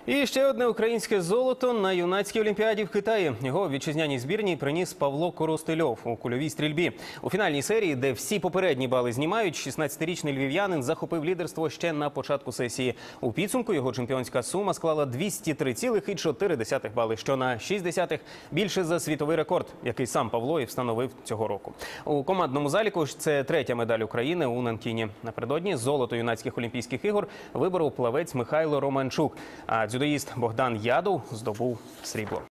І ще одне українське золото на юнацькій олімпіаді в Китаї. Його вітчизняній збірній приніс Павло Коростельов у кульовій стрільбі. У фінальній серії, де всі попередні бали знімають, 16-річний львів'янин захопив лідерство ще на початку сесії. У підсумку його чемпіонська сума склала 203,4 бали, що на 0,6 більше за світовий рекорд, який сам Павло і встановив цього року. У командному заліку це третя медаль України у Нанкіні. Напередодні золото юнацьких олімпійських ігор виборов плавець Михайло Романчук, а дзюдоїст Богдан Ядов здобув срібло.